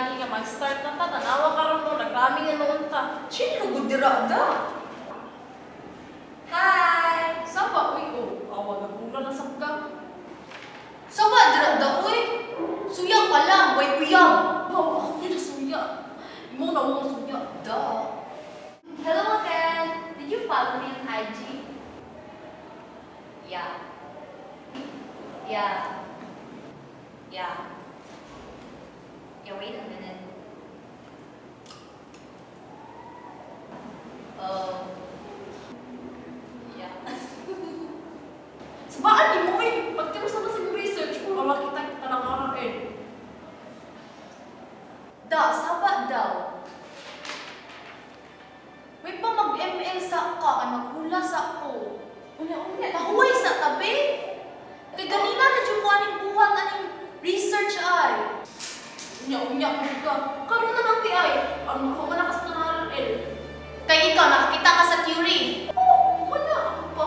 gani nga mag-start na ta, tanawa ka ron mo, nagkami nga noon ta. Sino gudira da? Hi! Saba, uy, awag ang ulan na sabka. Saba, dira da, uy. Suya pa lang, way uyab. Ako nila suya. Imo na mo suya. Da. Hello again. Did you follow me on IG? Yeah. Yeah. Yeah. Yeah, wait a minute. Yeah. Sabaan ni mo eh. Pagtiros na sa research ko, makita kita ng araw eh. Da, saba daw. May pa mag-ML sa ka, kay maghula sa ko. Unya. Nahuway sa tabi. Kay ganina na dyan ko aning buhat, aning research ay. Unya ka. Karoon na ng TI. Ano ko man nakas na araw eh. Kay ikaw, nakakita ka sa theory. Wala ako pa.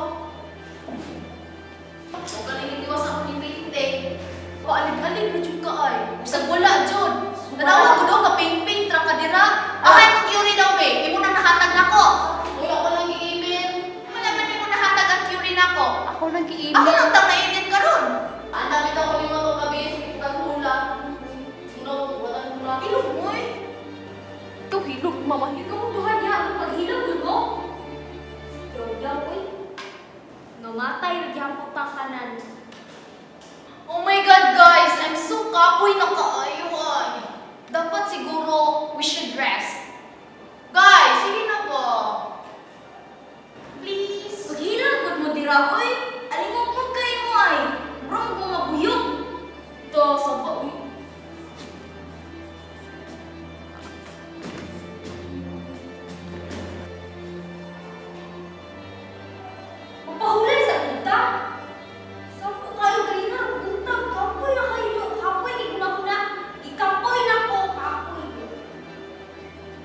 O galing itiwas ako ni Pinte. O alig-alig na dyan ka ay. Usag wala dyan. Tanawa ko daw ka ping-ping, tra ka dira. Akay mo theory daw be, imo na nahatag na ko. Uy, ako lang i-email. Malaman ni mo nahatag ang theory na ko. Ako nag-i-email. Ako lang daw na-edit ka ron. Ang dami daw ko lima to gabi sa hula. Wala hula. Ilog mo eh. Ito, hilog, mama. Ikaw mo duhan niya. Ang paghilog mo. Droga, uy. Namatay, nagyampot ang kanan. Oh my God, guys! I'm so kapoy na kaayo ay. Dapat siguro we should rest. Guys, sige na ba? Please. Paghilang ko mo dira, oy. Alingot mo kayo mo ay. Bro, mo mabuyog. Ito, saba, uy. Papahulay sa punta. Saba kayo kanina, punta. Kapoy na kayo. Kapoy, di ko na. Ikapoy na ko. Kapoy.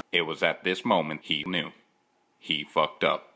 It was at this moment he knew. He fucked up.